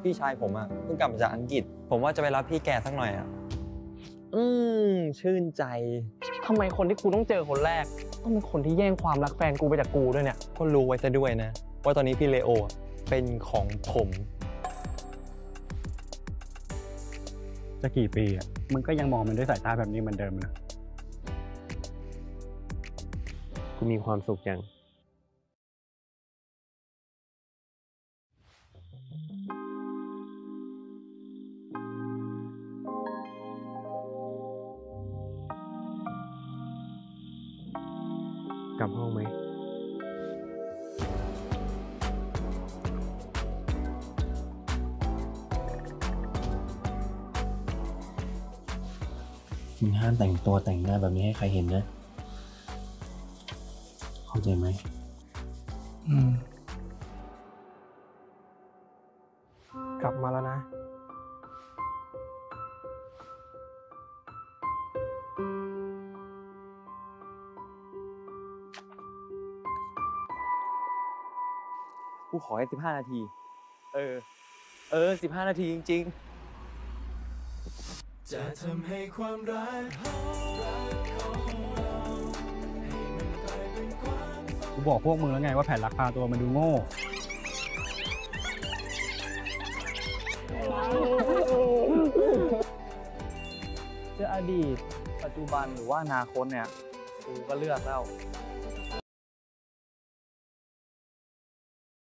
พี่ชายผมอะเพิ่งกลับมาจากอังกฤษ ผมว่าจะไปรับพี่แกสักหน่อยอะชื่นใจทำไมคนที่กูต้องเจอคนแรกต้องเป็นคนที่แย่งความรักแฟนกูไปจากกูด้วยเนี่ยก็รู้ไว้ซะด้วยนะ ว่าตอนนี้พี่เลโอเป็นของผมจะกี่ปีอ่ะมึงก็ยังมองมันด้วยสายตาแบบนี้เหมือนเดิมนะกูมีความสุขจังกลับห้องไหมมึงห้ามแต่งตัวแต่งหน้าแบบนี้ให้ใครเห็นนะ เข้าใจไหมกลับมาแล้วนะกูขอให้15 นาที 15 นาทีจริงจะทำให้ความรักของเราให้มันกลายเป็นความฝันกูบอกพวกมึงแล้วไงว่าแผนลักพาตัวมันดูโง่จะอดีต ปัจจุบันหรือว่าอนาคตเนี่ย กูก็เลือกแล้ว